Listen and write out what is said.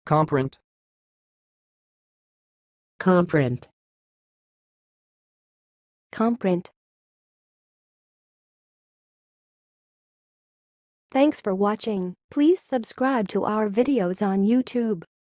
comprint, comprint, comprint. Thanks for watching. Please subscribe to our videos on YouTube.